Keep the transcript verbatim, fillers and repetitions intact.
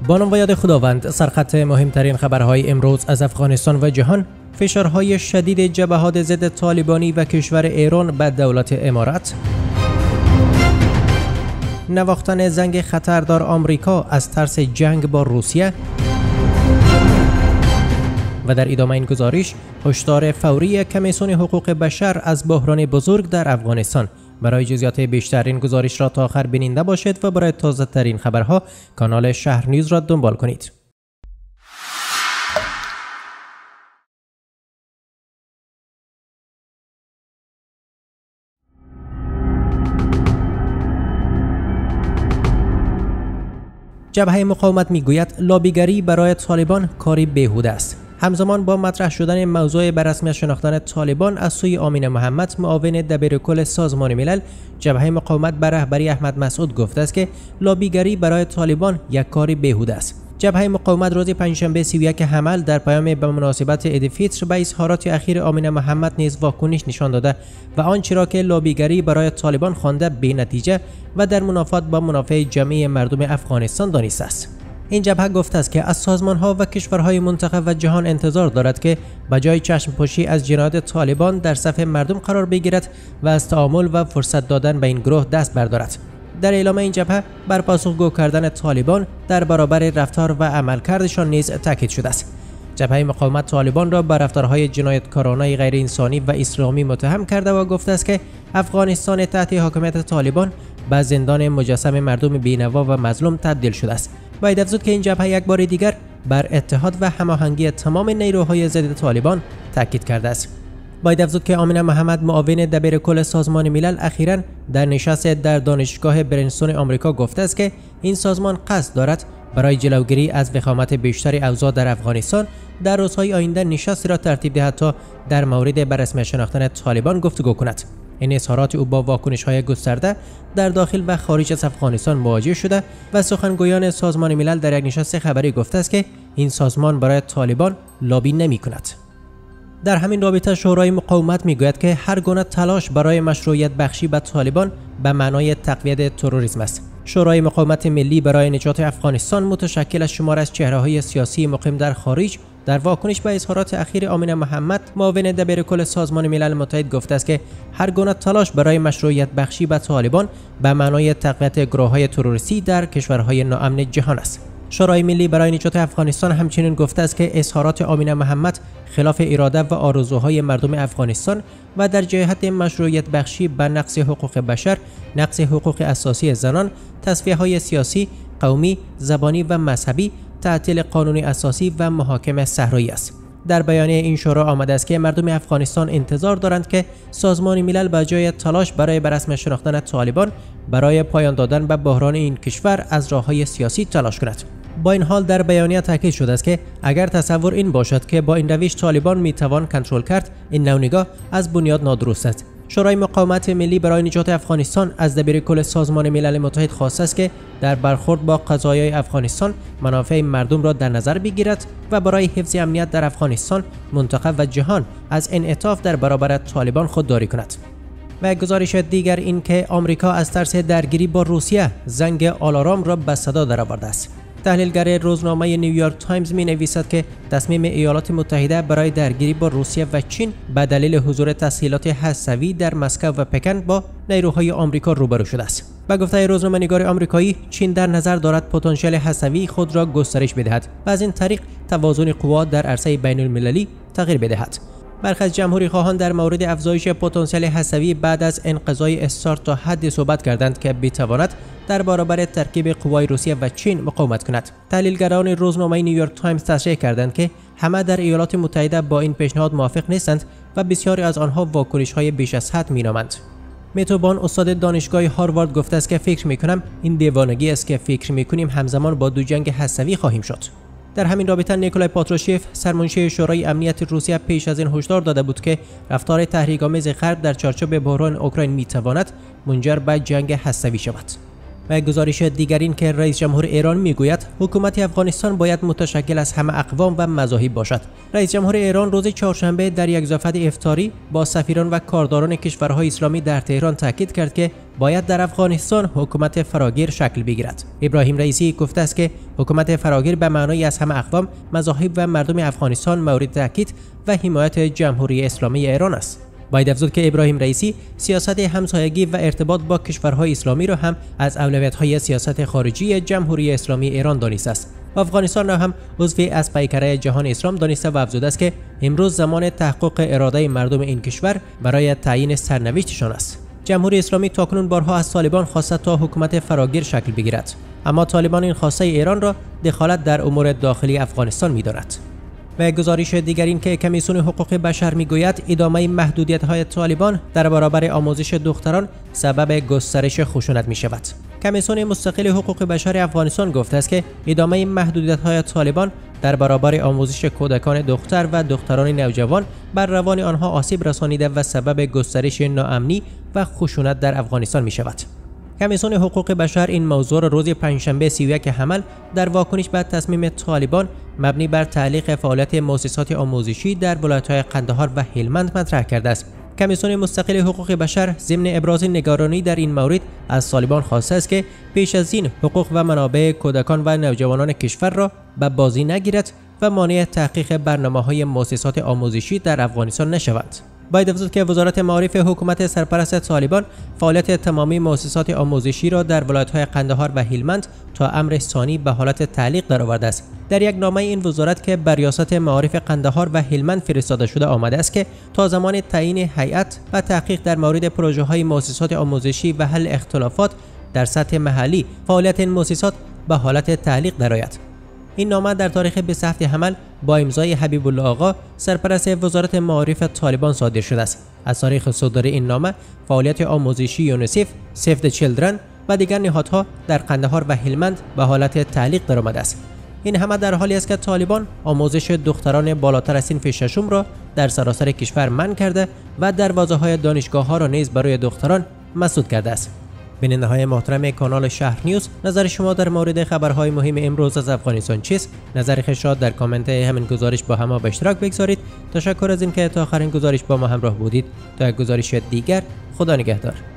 با نام و یاد خداوند. سرخط مهمترین خبرهای امروز از افغانستان و جهان: فشارهای شدید جبهات ضد طالبانی و کشور ایران به دولت امارات، نواختن زنگ خطردار آمریکا از ترس جنگ با روسیه و در ادامه این گزارش هشدار فوری کمیسیون حقوق بشر از بحران بزرگ در افغانستان. برای جزئیات بیشتر این گزارش را تا آخر بیننده باشید و برای تازه ترین خبرها کانال شهر نیوز را دنبال کنید. جبهه مقاومت میگوید لابیگری برای طالبان کاری بیهوده است. همزمان با مطرح شدن موضوع به رسمیت شناختن طالبان از سوی آمین محمد، معاون دبیرکل سازمان ملل، جبهه مقاومت به رهبری احمد مسعود گفته است که لابیگری برای طالبان یک کاری بیهوده است. جبهه مقاومت روز پنجشنبه سی و یک حمل در پیام به مناسبت عید فطر به اظهارات اخیر آمین محمد نیز واکنش نشان داده و آنچه را که لابیگری برای طالبان خوانده بی‌نتیجه و در منافات با منافع جمعی مردم افغانستان دانسته است. این جبهه گفته است که از سازمان‌ها و کشورهای منطقه و جهان انتظار دارد که بجای چشم پوشی از جنایات طالبان در صف مردم قرار بگیرد و از تعامل و فرصت دادن به این گروه دست بردارد. در اعلام این جبهه بر پاسخگو کردن طالبان در برابر رفتار و عملکردشان نیز تاکید شده است. جبهه مقاومت طالبان را به رفتارهای جنایتکارانه غیر انسانی و اسلامی متهم کرده و گفته است که افغانستان تحت حاکمیت طالبان به زندان مجسم مردم بی‌نوا و مظلوم تبدیل شده است. باید افزود که این جبهه یک بار دیگر بر اتحاد و هماهنگی تمام نیروهای ضد طالبان تاکید کرده است. باید افزود که آمین محمد، معاون دبیرکل سازمان ملل، اخیراً در نشست در دانشگاه برینستون آمریکا گفته است که این سازمان قصد دارد برای جلوگیری از وخامت بیشتر اوضاع در افغانستان در روزهای آینده نشستی را ترتیب دهد تا در مورد به رسمیت شناختن طالبان گفتگو کند. این اظهارات او با واکنش‌های گسترده در داخل و خارج از افغانستان مواجه شده و سخنگویان سازمان ملل در یک نشست خبری گفته است که این سازمان برای طالبان لابی نمی‌کند. در همین رابطه شورای مقاومت میگوید که هر گونه تلاش برای مشروعیت بخشی به طالبان به معنای تقویت تروریسم است. شورای مقاومت ملی برای نجات افغانستان متشکل از شمار از چهره‌های سیاسی مقیم در خارج در واکنش به اظهارات اخیر آمین محمد، معاون دبیرکل سازمان ملل متحد گفته است که هر گونه تلاش برای مشروعیت بخشی به طالبان به معنای تقویت گروه‌های تروریستی در کشورهای ناامن جهان است. شورای ملی برای نجات افغانستان همچنین گفته است که اظهارات آمین محمد خلاف اراده و آرزوهای مردم افغانستان و در جهت مشروعیت بخشی به نقض حقوق بشر، نقض حقوق اساسی زنان، تصفیه‌های سیاسی، قومی، زبانی و مذهبی، تعطیل قانون اساسی و محاکم صحرایی است. در بیانیه این شورا آمده است که مردم افغانستان انتظار دارند که سازمان ملل به جای تلاش برای به رسمیت شناختن طالبان برای پایان دادن به بحران این کشور از راه‌های سیاسی تلاش کند. با این حال در بیانیه تاکید شده است که اگر تصور این باشد که با این روش طالبان میتوان کنترل کرد، این نوع از بنیاد نادرست است. شورای مقاومت ملی برای نجات افغانستان از دبیرکل سازمان ملل متحد خواسته است که در برخورد با قضایای افغانستان منافع مردم را در نظر بگیرد و برای حفظ امنیت در افغانستان، منطقه و جهان از انعطاف در برابر طالبان خودداری کند. و گزارش دیگر این که آمریکا از ترس درگیری با روسیه زنگ آلارم را به صدا درآورده است. تحلیلگر روزنامه نیویورک تایمز می نویسد که تصمیم ایالات متحده برای درگیری با روسیه و چین به دلیل حضور تسهیلات هسته‌ای در مسکو و پکن با نیروهای آمریکا روبرو شده است. به گفته روزنامه‌نگار آمریکایی، چین در نظر دارد پتانسیل هسته‌ای خود را گسترش بدهد و از این طریق توازن قوا در عرصه بین‌المللی تغییر بدهد. برخی از جمهوری خواهان در مورد افزایش پتانسیل هسته‌ای بعد از انقضای استارت تا حدی صحبت کردند که بتواند در برابر ترکیب قوای روسیه و چین مقاومت کند. تحلیلگران روزنامه نیویورک تایمز تصریح کردند که همه در ایالات متحده با این پیشنهاد موافق نیستند و بسیاری از آنها واکنش‌های بیش از حد می‌نامند. میتوبان، استاد دانشگاه هاروارد، گفته است که فکر می‌کنم این دیوانگی است که فکر می‌کنیم همزمان با دو جنگ هسته‌ای خواهیم شد. در همین رابطه نیکولای پاتروشیف، سرمنشی شورای امنیت روسیه، پیش از این هشدار داده بود که رفتار تحریک‌آمیز غرب در چارچوب بحران اوکراین می‌تواند منجر به جنگ هسته‌ای شود. و گزارش دیگر این که رئیس جمهور ایران میگوید حکومت افغانستان باید متشکل از همه اقوام و مذاهب باشد. رئیس جمهور ایران روز چهارشنبه در یک ضیافت افطاری با سفیران و کارداران کشورهای اسلامی در تهران تاکید کرد که باید در افغانستان حکومت فراگیر شکل بگیرد. ابراهیم رئیسی گفته است که حکومت فراگیر به معنای از همه اقوام، مذاهب و مردم افغانستان مورد تاکید و حمایت جمهوری اسلامی ایران است. باید افزود که ابراهیم رئیسی سیاست همسایگی و ارتباط با کشورهای اسلامی را هم از اولویت‌های سیاست خارجی جمهوری اسلامی ایران دانسته است. افغانستان را هم عضوی از پیکره جهان اسلام دانسته و افزوده است که امروز زمان تحقق اراده مردم این کشور برای تعیین سرنوشتشان است. جمهوری اسلامی تاکنون بارها از طالبان خواسته تا حکومت فراگیر شکل بگیرد، اما طالبان این خواسته ایران را دخالت در امور داخلی افغانستان می‌داند. و گزارش دیگر این که کمیسیون حقوق بشر میگوید ادامه محدودیت‌های طالبان در برابر آموزش دختران سبب گسترش خشونت می‌شود. کمیسیون مستقل حقوق بشر افغانستان گفته است که ادامه محدودیت‌های طالبان در برابر آموزش کودکان دختر و دختران نوجوان بر روان آنها آسیب رسانیده و سبب گسترش ناامنی و خشونت در افغانستان می‌شود. کمیسیون حقوق بشر این موضوع را روز پنجشنبه سی و یک حمل در واکنش به تصمیم طالبان مبنی بر تعلیق فعالیت مؤسسات آموزشی در ولایت‌های قندهار و هلمند مطرح کرده است. کمیسیون مستقل حقوق بشر ضمن ابراز نگرانی در این مورد از طالبان خواسته است که پیش از این حقوق و منابع کودکان و نوجوانان کشور را به بازی نگیرد و مانع تحقیق برنامه‌های مؤسسات آموزشی در افغانستان نشود. باید افزود که وزارت معارف حکومت سرپرست طالبان فعالیت تمامی مؤسسات آموزشی را در ولایت‌های قندهار و هلمند تا امر ثانی به حالت تعلیق درآورده است. در یک نامه این وزارت که بر ریاست معارف قندهار و هلمند فرستاده شده آمده است که تا زمان تعیین هیئت و تحقیق در مورد پروژه‌های مؤسسات آموزشی و حل اختلافات در سطح محلی فعالیت این مؤسسات به حالت تعلیق درآید. این نامه در تاریخ بیست و هفتم حمل با امضای حبیب الله آقا سرپرست وزارت معارف طالبان صادر شده است. از تاریخ صدور این نامه فعالیت آموزشی یونیسف، سیو د چیلدرن و دیگر نهادها در قندهار و هلمند به حالت تعلیق درآمده است. این همه در حالی است که طالبان آموزش دختران بالاتر از صنف ششم را در سراسر کشور منع کرده و دروازه‌های دانشگاه‌ها را نیز برای دختران مسدود کرده است. بیننده‌های محترم کانال شهر نیوز، نظر شما در مورد خبرهای مهم امروز از افغانستان چیست؟ نظر خود را در کامنت همین گزارش با همه به اشتراک بگذارید. تشکر از اینکه تا آخرین گزارش با ما همراه بودید. تا یک گزارش دیگر، خدا نگهدار.